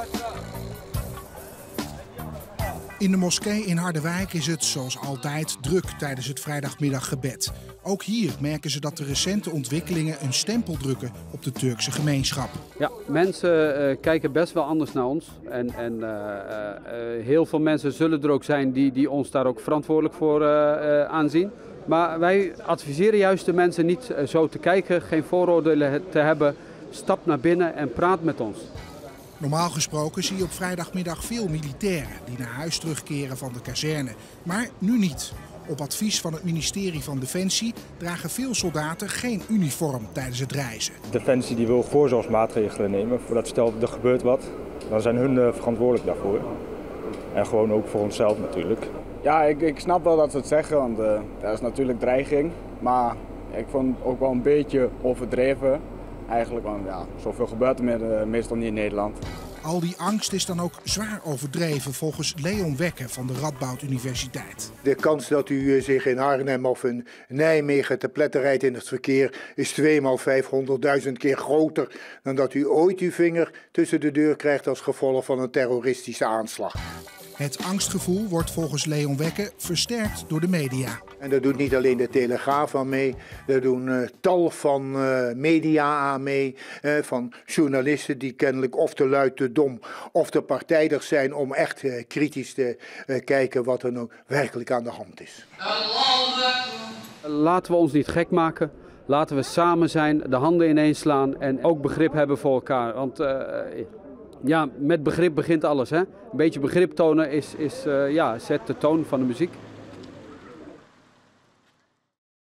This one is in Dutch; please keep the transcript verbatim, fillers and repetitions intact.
In de moskee in Harderwijk is het, zoals altijd, druk tijdens het vrijdagmiddaggebed. Ook hier merken ze dat de recente ontwikkelingen een stempel drukken op de Turkse gemeenschap. Ja, mensen uh, kijken best wel anders naar ons. En, en uh, uh, heel veel mensen zullen er ook zijn die, die ons daar ook verantwoordelijk voor uh, uh, aanzien. Maar wij adviseren juist de mensen niet uh, zo te kijken, geen vooroordelen te hebben. Stap naar binnen en praat met ons. Normaal gesproken zie je op vrijdagmiddag veel militairen die naar huis terugkeren van de kazerne. Maar nu niet. Op advies van het ministerie van Defensie dragen veel soldaten geen uniform tijdens het reizen. Defensie die wil voorzorgsmaatregelen nemen. Voordat stel er gebeurt wat, dan zijn hun verantwoordelijk daarvoor. En gewoon ook voor onszelf natuurlijk. Ja, ik, ik snap wel dat ze het zeggen, want uh, dat is natuurlijk dreiging. Maar ik vond het ook wel een beetje overdreven. Eigenlijk, want ja, zoveel gebeurt er meer, uh, meestal niet in Nederland. Al die angst is dan ook zwaar overdreven volgens Leon Wekke van de Radboud Universiteit. De kans dat u zich in Arnhem of in Nijmegen te pletter rijdt in het verkeer is tweemaal vijfhonderdduizend keer groter dan dat u ooit uw vinger tussen de deur krijgt als gevolg van een terroristische aanslag. Het angstgevoel wordt volgens Leon Wekke versterkt door de media. En daar doet niet alleen de Telegraaf aan mee, daar doen uh, tal van uh, media aan mee, uh, van journalisten die kennelijk of te luid, te dom of te partijdig zijn om echt uh, kritisch te uh, kijken wat er nou werkelijk aan de hand is. Laten we ons niet gek maken. Laten we samen zijn, de handen ineens slaan en ook begrip hebben voor elkaar. Want uh, ja, met begrip begint alles. Hè? Een beetje begrip tonen is, is uh, ja, zet de toon van de muziek.